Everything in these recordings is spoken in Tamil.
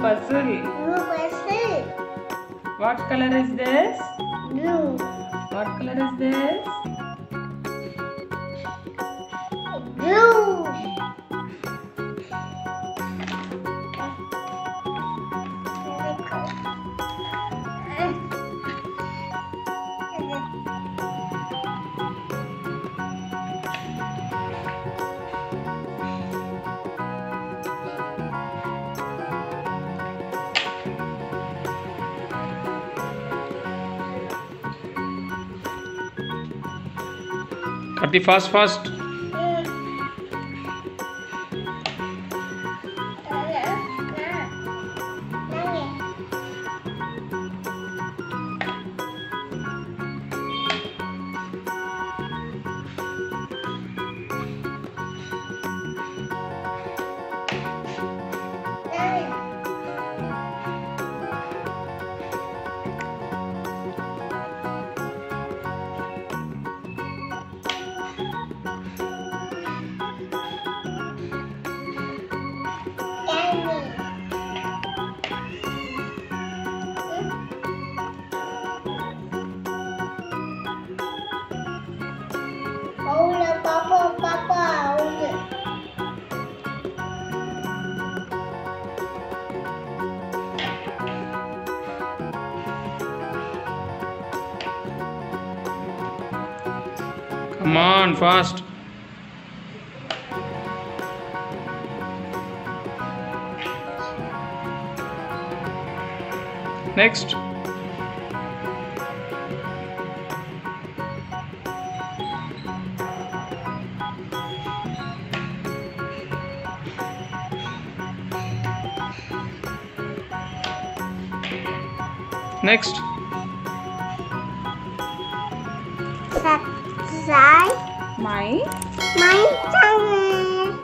puzzle. Blue puzzle. What color is this? Blue. What color is this? Blue. Karthi, fast. Come on, fast. Next. Next. Subscribe My channel.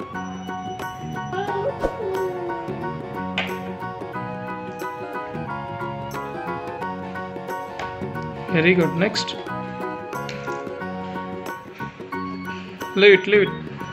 Very good. Next. Leave it.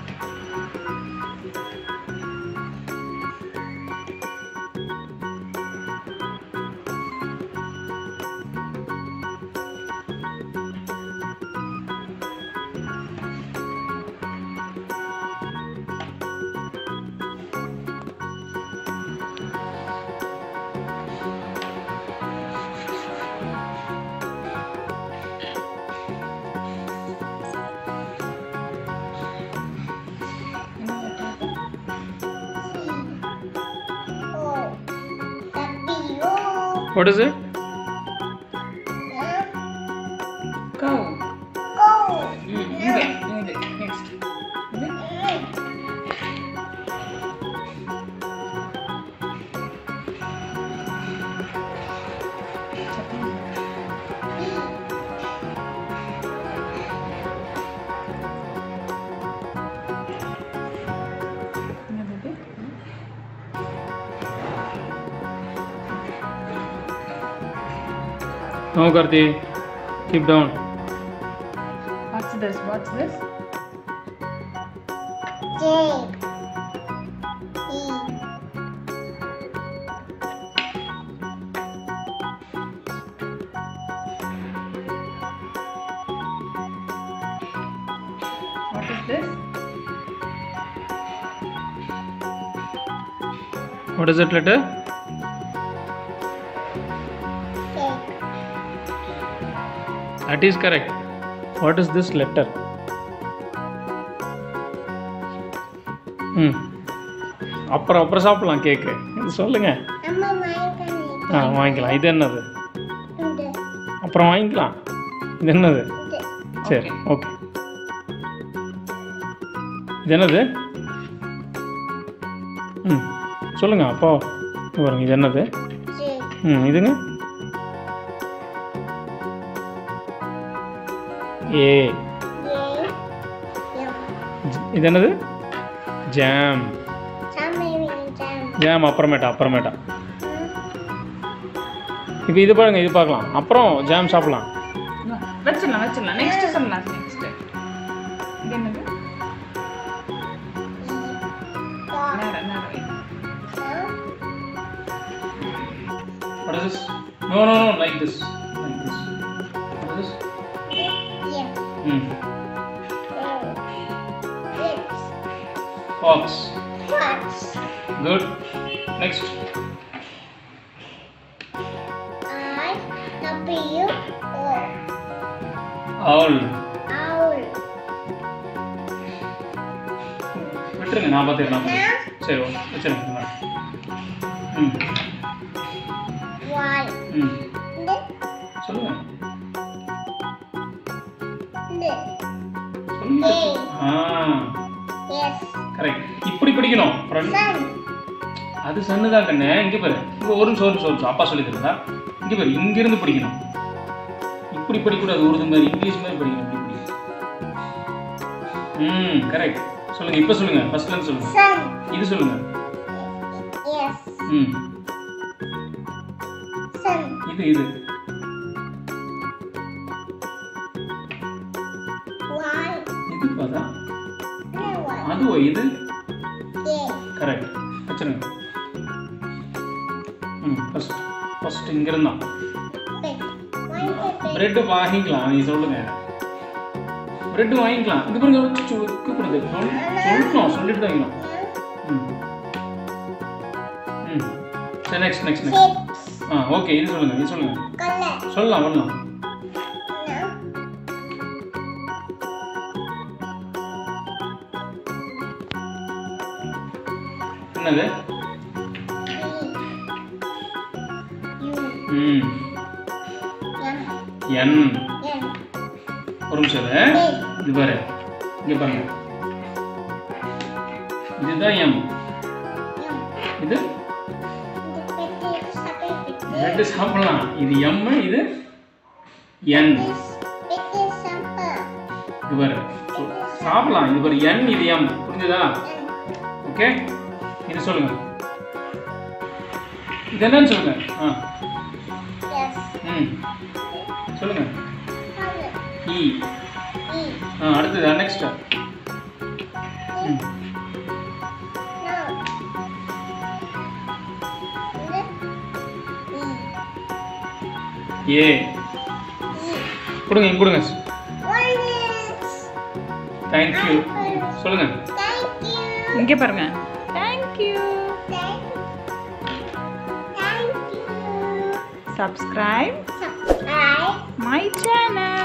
What is it? cow. Next. No, Karthi. Keep down. What's this? J. E. What is this? What is that letter? That is correct. What is this letter? அப்புறம் சாப்பிடலாம் கேக்கு. இது சொல்லுங்க. அம்மா வாங்கிக்கலாம். வாங்கிக்கலாம். இது என்னது? அப்புறம் வாங்கிக்கலாம். இது என்னது? சரி, ஓகே. இது என்னது? சொல்லுங்க அப்பா. பாருங்க இது என்னது? இதுங்க. ஏ. இது என்னது? ஜாம். ஜாம் அப்புறமேட்டா. இப்போ இது பாருங்க, இது பார்க்கலாம். அப்புறம் ஜாம் சாப்பிடலாம். வச்சிடலாம். நெக்ஸ்ட் சொல்லலாம். நெக்ஸ்ட் இது என்னது? is this? No, like this. Like this. What is this? Yes. It's Fox. fox. Good. Next. Owl. விட்டுருங்க நான் பார்த்துக்கிறேன். சரி வச்சுருங்க. சொல்லுங்க கரெக்ட். இப்படி பிடிக்கணும். அது சன்னுதான் கண்ணு. இங்கே பாரு. இங்கே ஒரு நிமிஷம் அப்பா சொல்லி தருதா. இங்கே பாரு, இங்கிருந்து பிடிக்கணும். இப்படி படிக்கூடாது. உருது மாதிரி இங்கிலீஷ் மாதிரி படிக்கணும். இப்படி கரெக்ட். சொல்லுங்க. இப்போ சொல்லுங்க. ஃபர்ஸ்ட்ல இருந்து சொல்லுங்க. இது சொல்லுங்க. இது இது இது பாதா. அதுவோ இது கரெக்ட். வச்சுருங்க. ஃபர்ஸ்ட் இங்க இருந்தா பிரெட் வாங்கிக்கலாம். நீ சொல்லுங்க. பிரெட் வாங்கிக்கலாம். இது பாருங்க. கூப்பிடுது. சொல்லணும். சொல்லிட்டு தான் வைக்கணும். சரி நெக்ஸ்ட் ஓகே. இது சொல்லுங்க. சொல்லலாம் வரலாம். என்னது? என். ஒரு நிமிஷம். இது பாரு. இங்க பாருங்க. இதுதான் எம். இது பிரெட் சாப்பிடலாம். இது எம். இது என். இது பாரு சாப்பிடலாம். இது பாரு என். இது எம். புரிஞ்சுதா? ஓகே. இது சொல்லுங்க. இது என்னன்னு சொல்லுங்க. சொல்லுங்க. இ. அடுத்தது நெக்ஸ்ட். ஏ. கொடுங்க. Thank you. சொல்லுங்க. இங்கே பாருங்க. Thank you. Subscribe my channel.